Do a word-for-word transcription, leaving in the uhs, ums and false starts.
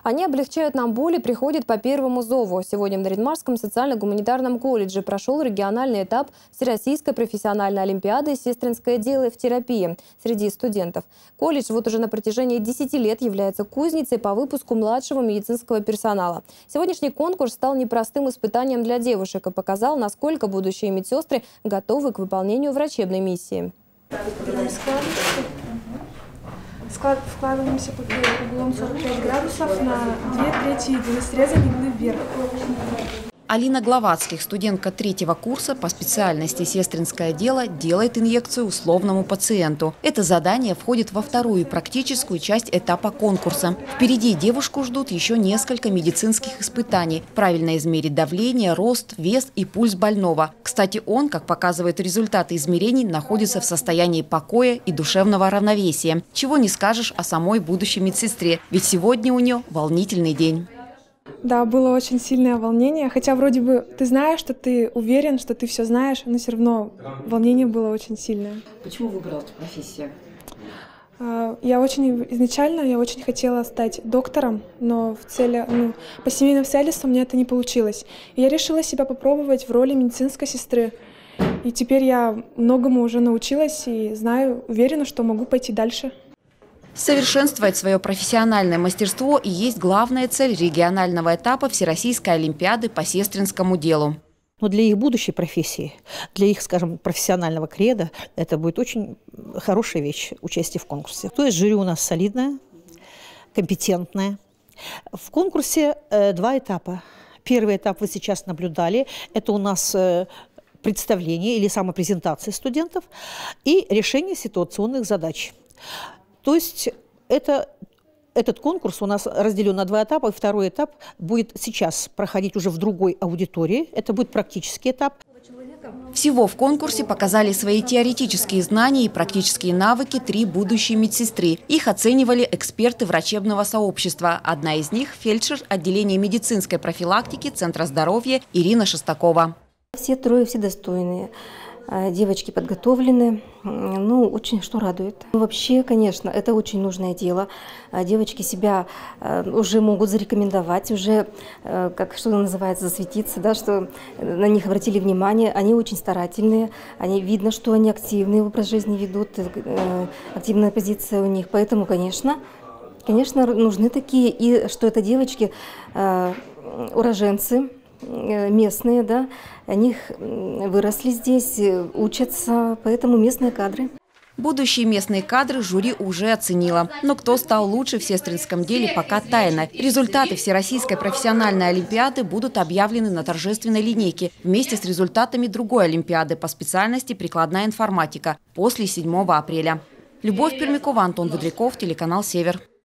Они облегчают нам боль и приходят по первому зову. Сегодня в Нарьян-Марском социально-гуманитарном колледже прошел региональный этап Всероссийской профессиональной олимпиады «Сестринское дело в терапии» среди студентов. Колледж вот уже на протяжении десяти лет является кузницей по выпуску младшего медицинского персонала. Сегодняшний конкурс стал непростым испытанием для девушек и показал, насколько будущие медсестры готовы к выполнению врачебной миссии. Склад, вкладываемся под углом сорок пять градусов на две трети среза гибны вверх. Алина Гловацких, студентка третьего курса по специальности «Сестринское дело», делает инъекцию условному пациенту. Это задание входит во вторую практическую часть этапа конкурса. Впереди девушку ждут еще несколько медицинских испытаний. Правильно измерить давление, рост, вес и пульс больного. Кстати, он, как показывают результаты измерений, находится в состоянии покоя и душевного равновесия. Чего не скажешь о самой будущей медсестре, ведь сегодня у нее волнительный день. Да, было очень сильное волнение, хотя вроде бы ты знаешь, что ты уверен, что ты все знаешь, но все равно волнение было очень сильное. Почему выбрала эту профессию? Я очень изначально я очень хотела стать доктором, но в цели, ну, по семейным обстоятельствам у меня это не получилось. И я решила себя попробовать в роли медицинской сестры. И теперь я многому уже научилась и знаю, уверена, что могу пойти дальше. Совершенствовать свое профессиональное мастерство и есть главная цель регионального этапа Всероссийской олимпиады по сестринскому делу. Но для их будущей профессии, для их, скажем, профессионального кредо, это будет очень хорошая вещь – участие в конкурсе. То есть жюри у нас солидное, компетентное. В конкурсе э, два этапа. Первый этап вы сейчас наблюдали – это у нас э, представление или самопрезентация студентов и решение ситуационных задач. То есть это, этот конкурс у нас разделен на два этапа. Второй этап будет сейчас проходить уже в другой аудитории. Это будет практический этап. Всего в конкурсе показали свои теоретические знания и практические навыки три будущие медсестры. Их оценивали эксперты врачебного сообщества. Одна из них – фельдшер отделения медицинской профилактики Центра здоровья Ирина Шестакова. Все трое, все достойные. Девочки подготовлены, ну, очень что радует. Вообще, конечно, это очень нужное дело. Девочки себя уже могут зарекомендовать, уже, как что называется, засветиться, да, что на них обратили внимание. Они очень старательные, они, видно, что они активный образ жизни ведут, активная позиция у них. Поэтому, конечно, конечно, нужны такие, и что это девочки уроженцы, местные, да, они выросли здесь, учатся, поэтому местные кадры. Будущие местные кадры жюри уже оценило. Но кто стал лучше в сестринском деле, пока тайна. Результаты Всероссийской профессиональной олимпиады будут объявлены на торжественной линейке вместе с результатами другой олимпиады по специальности прикладная информатика после седьмого апреля. Любовь Пермякова, Антон Выдряков, телеканал «Север».